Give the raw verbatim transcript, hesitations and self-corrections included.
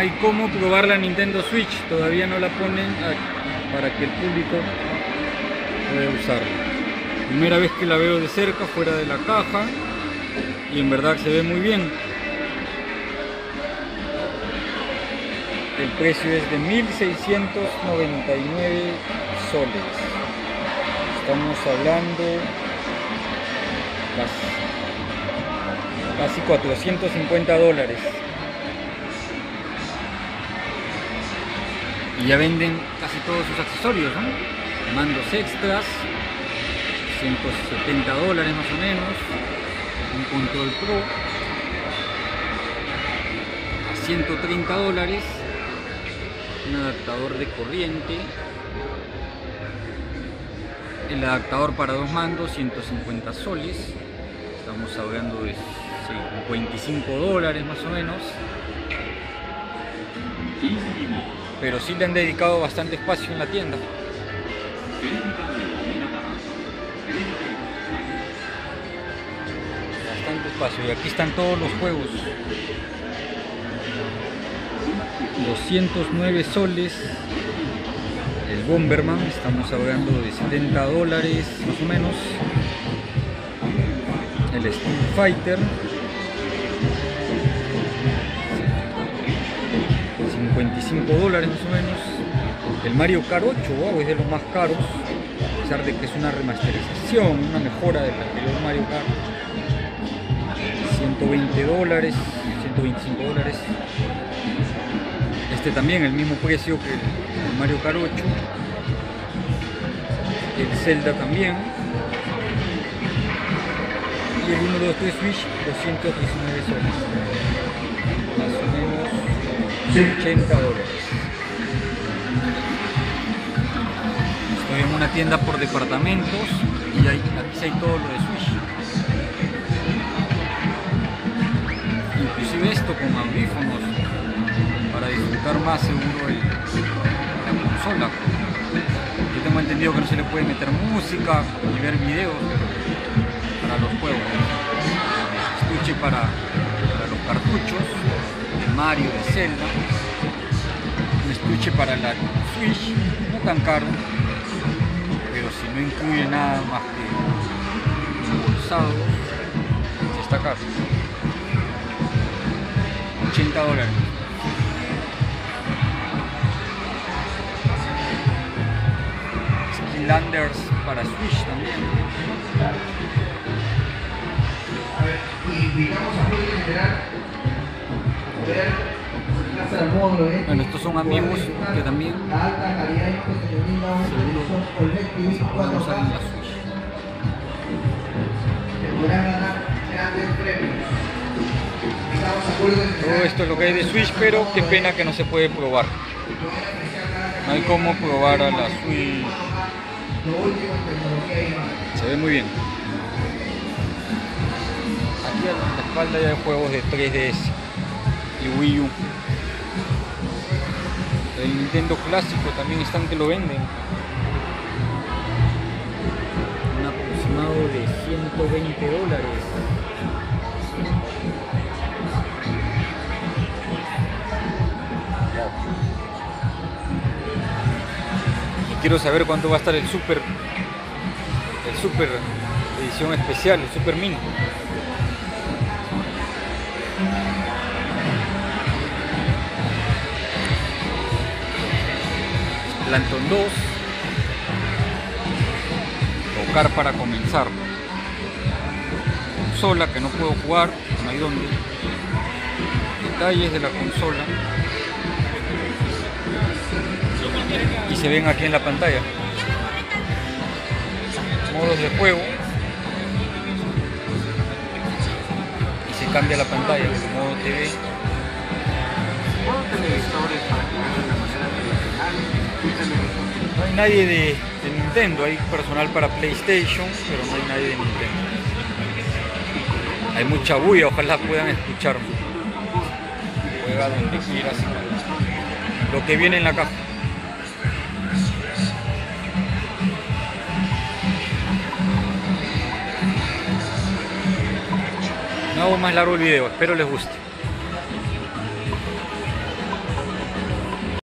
hay cómo probar la Nintendo Switch, todavía no la ponen para que el público pueda usarla. Primera vez que la veo de cerca, fuera de la caja, y en verdad se ve muy bien. El precio es de mil seiscientos noventa y nueve soles. Estamos hablando casi, casi cuatrocientos cincuenta dólares. Y ya venden casi todos sus accesorios, ¿no? Mandos extras, ciento setenta dólares más o menos. Un control pro a ciento treinta dólares. Un adaptador de corriente. El adaptador para dos mandos, ciento cincuenta soles. Estamos hablando de cincuenta y cinco dólares más o menos. Pero sí le han dedicado bastante espacio en la tienda. Bastante espacio. Y aquí están todos los juegos. doscientos nueve soles. El Bomberman, estamos hablando de setenta dólares más o menos. El Street Fighter, cincuenta y cinco dólares más o menos. El Mario Kart ocho, wow, es de los más caros, a pesar de que es una remasterización, una mejora del anterior Mario Kart. ciento veinte dólares, ciento veinticinco dólares. Este también el mismo precio que el Mario Kart ocho. El Zelda también. Y el uno, dos, tres Switch, doscientos diecinueve soles. Más o menos ochenta dólares. Estoy en una tienda por departamentos y hay, aquí sí hay todo lo de Switch. Inclusive esto con audífonos para disfrutar más seguro el, la consola. Yo tengo entendido que no se le puede meter música ni ver videos para los juegos. Estuche para, para los cartuchos de Mario, de Zelda. Un estuche para la Switch, no tan caro, pero si no incluye nada más que embolsado, si está caro. ochenta dólares. Skylanders para Switch también. Bueno, estos son amigos que también seguro no salen la Switch. Todo esto es lo que hay de Switch, pero qué pena que no se puede probar. No hay cómo probar a la Switch. Se ve muy bien. Aquí a la espalda ya hay juegos de tres D S y Wii U. El Nintendo clásico también están que lo venden. Un aproximado de ciento veinte dólares. Quiero saber cuánto va a estar el Super, el Super edición especial, el Super Mini. Splatoon dos, tocar para comenzar. Consola que no puedo jugar, no hay dónde. Detalles de la consola. Y se ven aquí en la pantalla. Modos de juego. Y se cambia la pantalla, modo T V. No hay nadie de, de Nintendo, hay personal para PlayStation, pero no hay nadie de Nintendo. Hay mucha bulla, ojalá puedan escuchar. Juega donde quieras. Lo que viene en la caja. No hago más largo el video, espero les guste.